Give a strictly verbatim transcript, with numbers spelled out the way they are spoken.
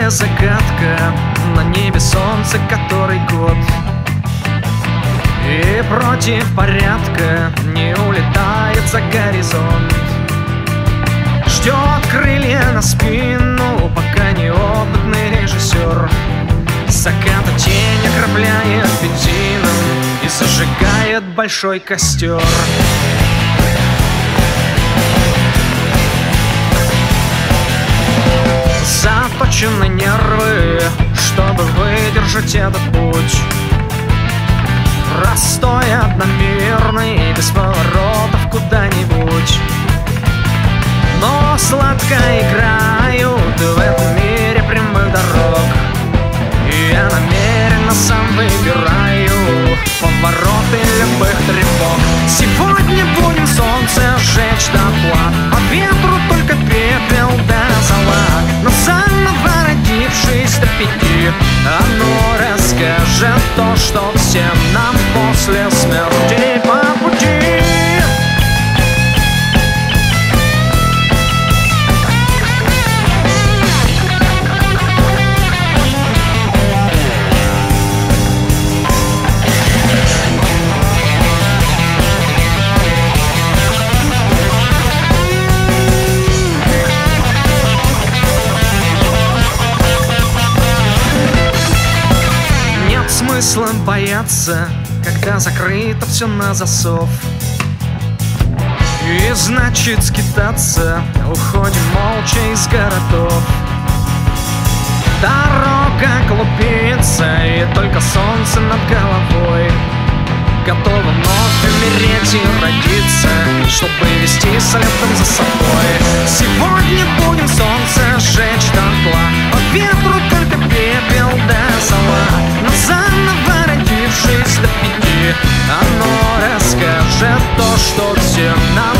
Какая загадка, на небе солнце который год. И против порядка не улетает за горизонт. Ждет крылья на спину, пока неопытный режиссер заката тень окропляет бензином и зажигает большой костер. Заточены нервы, чтобы выдержать этот путь. Простой, одномерный, без поворотов куда-нибудь. Но сладко играют в этом мире прямых дорог. И я намеренно сам выбираю повороты любых тревог. Сегодня будем солнце сжечь дотла, по ветру только пепел до зола. Но заново родившись до пяти, оно расскажет то, что всем нам после смерти по пути. Смысла бояться, когда закрыто все на засов. И значит скитаться, уходим молча из городов. Дорога клубится, и только солнце над головой готово вновь умереть и родиться, чтобы вести салютом за собой. Сегодня будем солнце сжечь дотла, по ветру только пепел до зола. Но заново родившись до пяти, оно расскажет то, что всем нам